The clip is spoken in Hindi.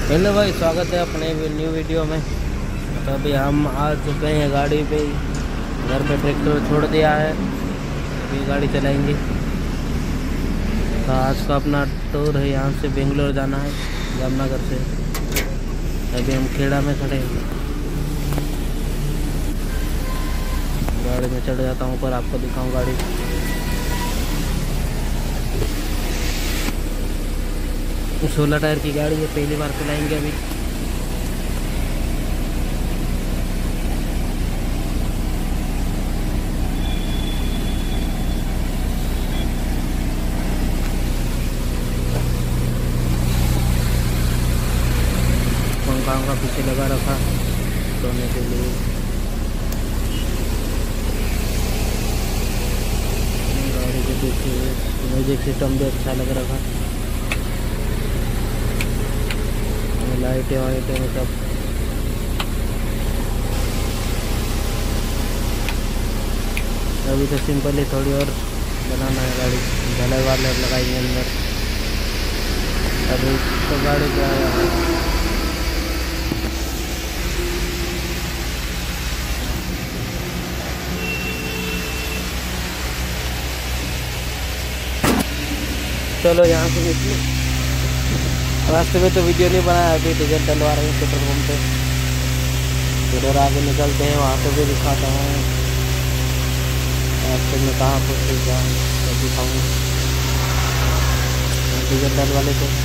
हेलो भाई, स्वागत है अपने न्यू वीडियो में। तो अभी हम आ चुके हैं गाड़ी पे। घर पे ट्रैक्टर छोड़ दिया है, अभी गाड़ी चलाएंगे। तो आज का अपना टूर है, यहाँ से बेंगलोर जाना है जामनगर से। अभी हम खेड़ा में खड़े हैं। गाड़ी में चढ़ जाता हूँ, पर आपको दिखाऊँ गाड़ी। 16 टायर की गाड़ी है, पहली बार चलाएंगे अभी। पंखा का पीछे लगा रखा सोने के लिए। गाड़ी के पीछे म्यूजिक सिस्टम भी अच्छा लग रहा। लाइटें वाइटें में सब। अभी तो सिंपल ही थोड़ी और बनाना है गाड़ी। ढलाई वाले लगाएंगे अंदर। अभी तो गाड़ी पे आया है। चलो यहाँ से निकले। रास्ते में तो वीडियो नहीं बनाया, अभी डीजल डलवा रहे हैं पेट्रोल पंप पे। फिर और आगे निकलते हैं, वहाँ पे भी दिखाता हूँ रास्ते में कहाँ पर जाऊँ तो दिखाऊँगा। डीजल डलवा लेते हैं।